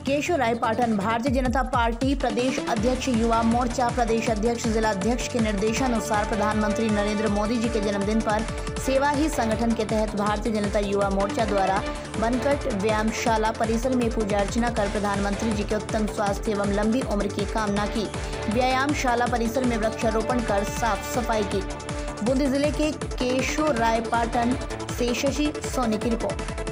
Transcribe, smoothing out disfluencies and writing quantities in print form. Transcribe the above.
केशव राय Patan Bharatiya Janata party प्रदेश अध्यक्ष, युवा मोर्चा प्रदेश अध्यक्ष, जिला अध्यक्ष के निर्देशानुसार प्रधानमंत्री नरेंद्र मोदी जी के जन्मदिन पर सेवा ही संगठन के तहत भारतीय जनता युवा मोर्चा द्वारा बनकट व्यायामशाला परिसर में पूजा अर्चना कर प्रधानमंत्री जी के उत्तम स्वास्थ्य एवं लंबी उम्र की कामना की। व्यायामशाला परिसर में वृक्षारोपण कर साफ सफाई की। बूंदी जिले के केशव राय पाटन से शशि सोनी की रिपोर्ट।